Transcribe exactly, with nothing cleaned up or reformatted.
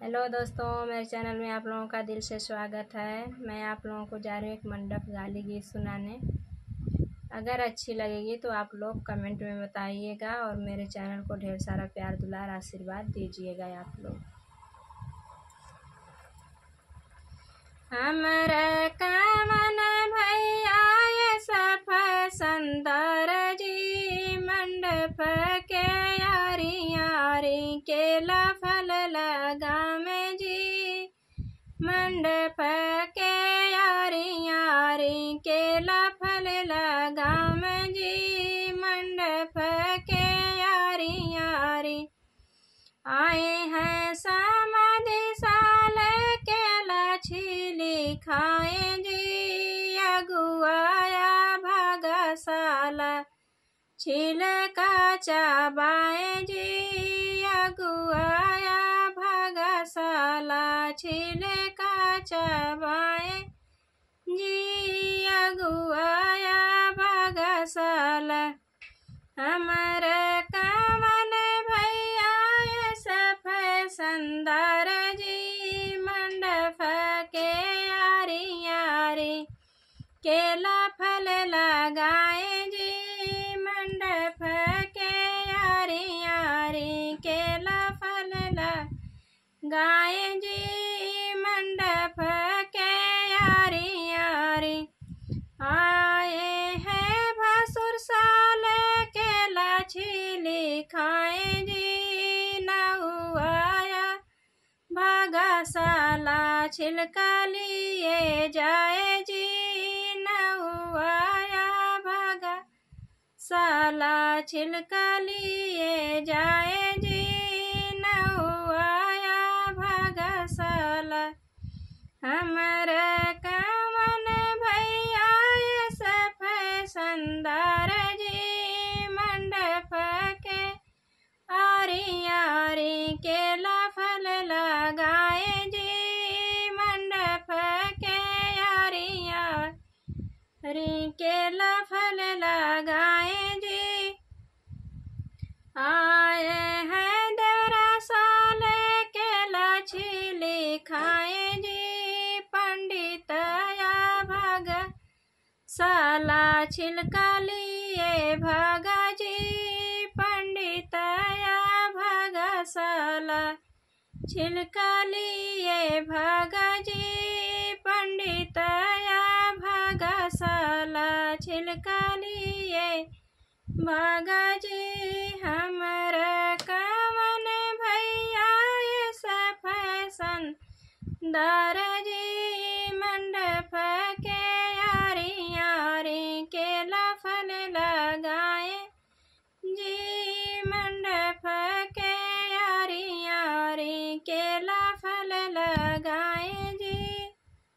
Hello दोस्तों, मेरे channel में आप लोगों का दिल से स्वागत है। मैं आप लोगों को जा रही हूँ एक मंडप गाली गीत सुनाने। अगर अच्छी लगेगी तो आप लोग कमेंट में बताइएगा और मेरे चैनल को ढेर सारा प्यार दुलार आशीर्वाद दीजिएगा आप लोग। हमरा कामन भैया ये सब सुंदर जी, मंडप के यारी यारी केला फल लगा में जी। मंडप के यारी यारी केला फल लगा में जी। मंडप के यारी यारी आए हैं समाधि साल केला छीली खाए जी। अगुआया भागशाला छील का चबाए जी। अगुआया भागशाला छील का चबाए जी। अगुआया भागशाला हमर कामन भैया ये सब सुंदर जी। मंडप के यारी यारी केला फल लगाए जी। मंडप के यारी यारी केला फल लगाए जी। मंडप के यारी यारी आए हैं भसुर साल केला छीली खाए जी। नहुआया भागशाला छिलका लिए जाए जी। नहुआया भागशाला छिलका लिए जाए जी। नहुआया भागशाला हमर कामन भैया ये सब सुंदर जी। मंडप के आरी यारी केला फल लगाए जी। मंडप के यारी यारी केला फल लगाए जी। आए हैं दरअसल केला छीली खाए जी। पंडित या भागशाला छिलका लिए भागा जी। पंडित या भागशाला छिलका लिए भागा जी। पंडित या भागशाला छिलका लिए भागा जी। हमर कामन भैया ये सब सुंदर जी।